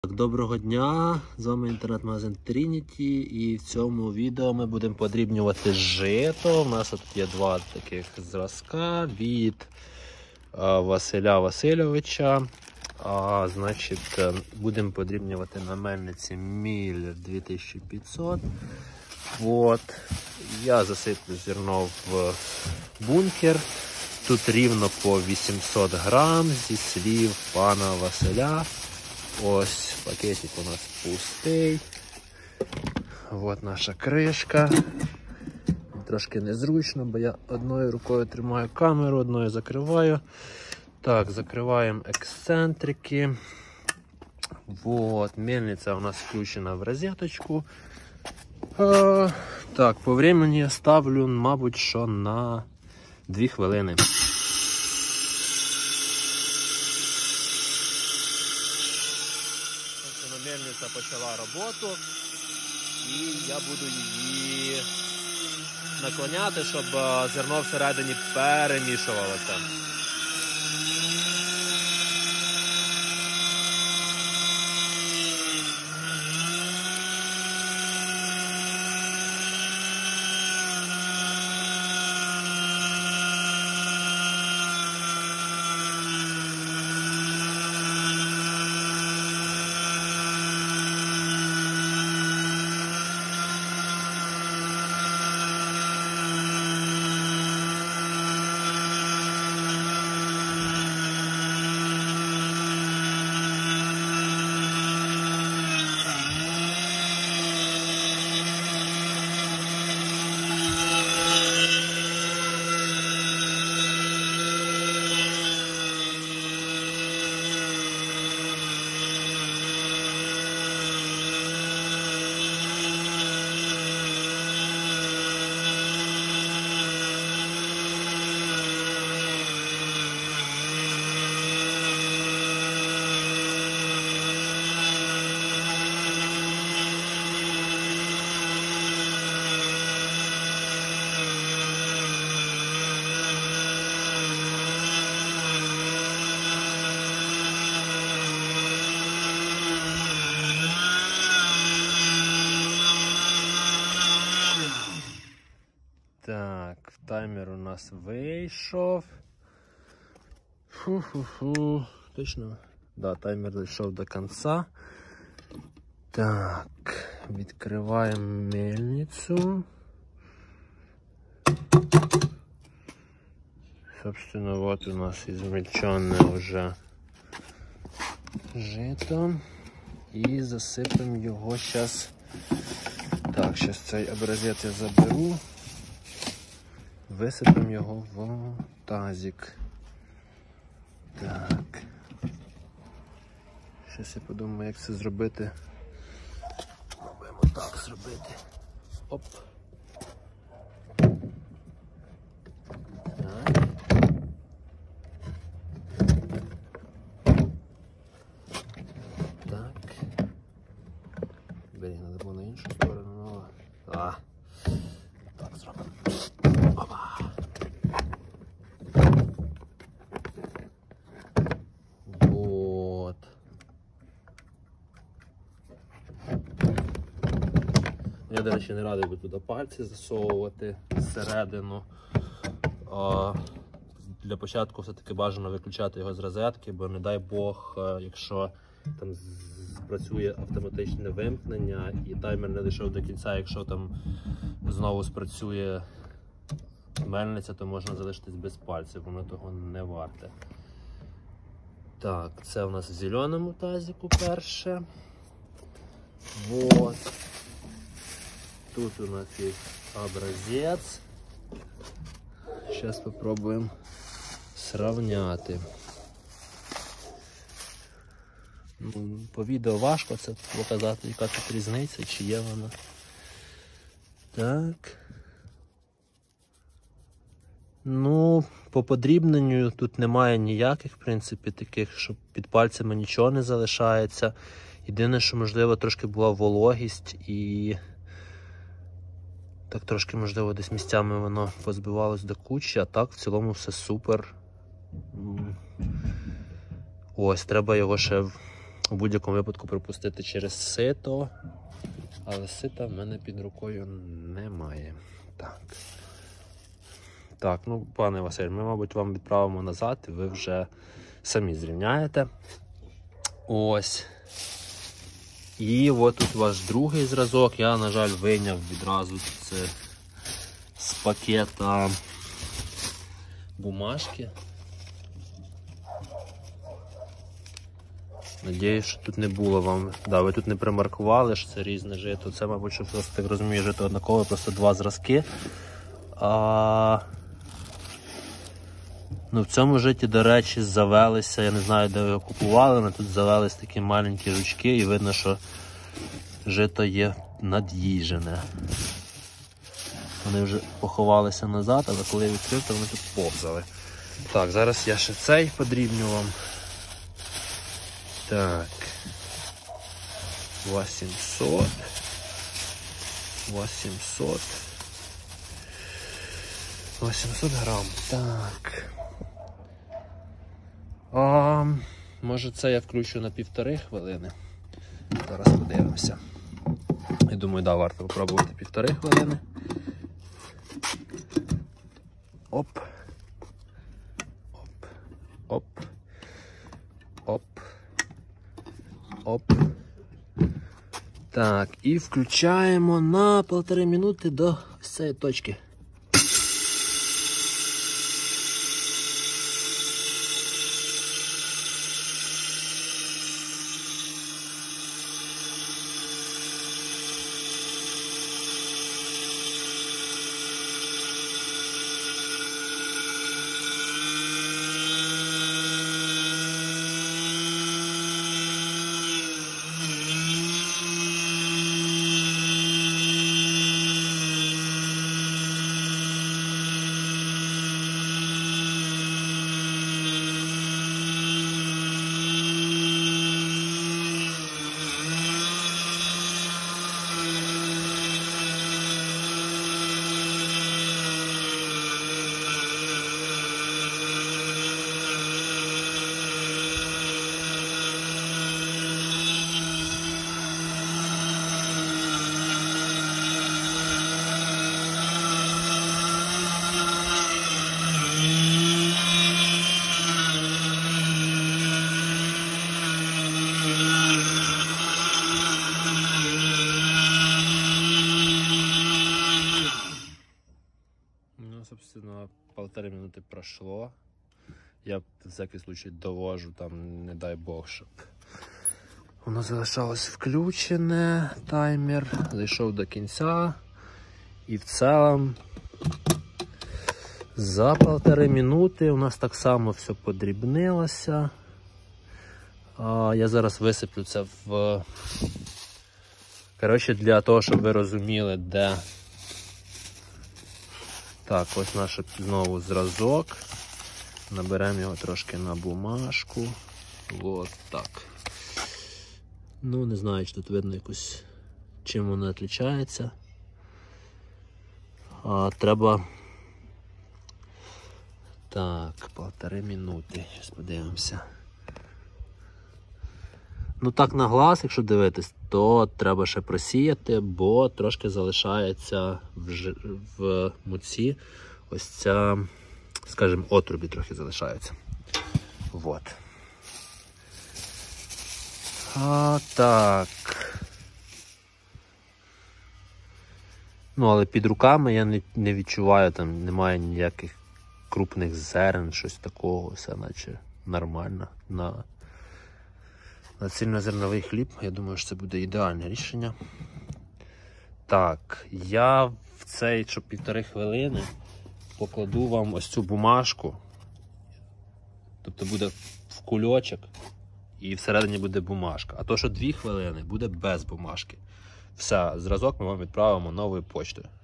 Доброго дня, з вами інтернет-магазин Trinity, і в цьому відео ми будемо подрібнювати жито. У нас тут є два таких зразка від Василя Васильовича. Значить, будемо подрібнювати на мельниці Міллер 2500. Я засиплю зерно в бункер. Тут рівно по 800 грам зі слів пана Василя. Ось пакетик у нас пустий. От наша кришка. Трошки незручно, бо я одною рукою тримаю камеру, одною закриваю. Так, закриваємо ексцентрики. Мельниця у нас включена в розеточку. Так, по времени я ставлю, мабуть, що на 2 хвилини. Мельниця почала роботу, і я буду її наклоняти, щоб зерно всередині перемішувалося. Так, таймер у нас вийшов. Точно? Да, таймер дійшов до кінця. Так, відкриваємо мельницю. Собственно, вот у нас измельченное уже жито. І засипемо його зараз. Так, зараз цей образець я заберу. Висипемо його в тазик. Так. Щось я подумаю, як це зробити. Пробуємо так зробити. Оп. Так. Так. Блін, треба було на іншу сторону. Так зробимо. Опа. Я, до речі, не радий би туди пальці засовувати всередину. Для початку все-таки бажано виключати його з розетки, бо не дай Бог, якщо там спрацює автоматичне вимкнення і таймер не дійшов до кінця, якщо там знову спрацює мельниця, то можна залишитись без пальців, воно того не варте. Так, це у нас в зеленому тазику перше. Тут у нас є образець. Зараз спробуємо сравняти. По відео важко це показати, яка тут різниця, чи є вона. Так. По подрібненню тут немає ніяких, в принципі, таких, що під пальцями нічого не залишається. Єдине, що, можливо, трошки була вологість і так трошки, можливо, десь місцями воно позбивалось до кучі, а так в цілому все супер. Ось, треба його ще у будь-якому випадку пропустити через сито, але сита в мене під рукою немає. Так, ну, пане Василь, ми, мабуть, вам відправимо назад, і ви вже самі зрівняєте. Ось. І от тут ваш другий зразок. Я, на жаль, вийняв відразу це з пакета бумажки. Надіюсь, що тут не було вам... Да, ви тут не примаркували, що це різне жито. Це, мабуть, що просто, так розумію, жито однакове, просто два зразки. Ну, в цьому житті, до речі, завелися, я не знаю, де ви його купували, але тут завелись такі маленькі жучки і видно, що жито є над'їжене. Вони вже поховалися назад, але коли я відкрив, то вони тут повзали. Так, зараз я ще цей подрібню вам. Так. 800. 800 грам. Так. Може це я включу на 1,5 хвилини. Зараз подивимося. Я думаю, да, варто попробувати 1,5 хвилини. Оп. Оп. Оп. Оп. Оп. Так, і включаємо на 1,5 минути до ось цієї точки. Собственно, 1,5 минути пройшло. Я в всякий случай довожу, там, не дай Бог, щоб воно залишалось включене, таймер, зайшов до кінця. І в цілому за 1,5 минути у нас так само все подрібнилося. Я зараз висиплю це в... Коротше, для того, щоб ви розуміли, де... Так, ось наш знову зразок. Наберемо його трошки на бумажку. От так. Ну, не знаю, чи тут видно якось, чим воно відрізняється. Треба... Так, 1,5 минути. Зараз подивимося. Ну так на глаз, якщо дивитись, то треба ще просіяти, бо трошки залишається в муці ось ця, скажімо, отрубі трохи залишається. Вот. Так. Ну, але під руками я не відчуваю, там немає ніяких крупних зерен, щось такого, все наче нормально. На цільнозерновий хліб, я думаю, що це буде ідеальне рішення. Так, я в цей, що 1,5 хвилини, покладу вам ось цю бумажку. Тобто буде в кульочок і всередині буде бумажка. А то, що 2 хвилини, буде без бумажки. Все, зразок ми вам відправимо новою почтою.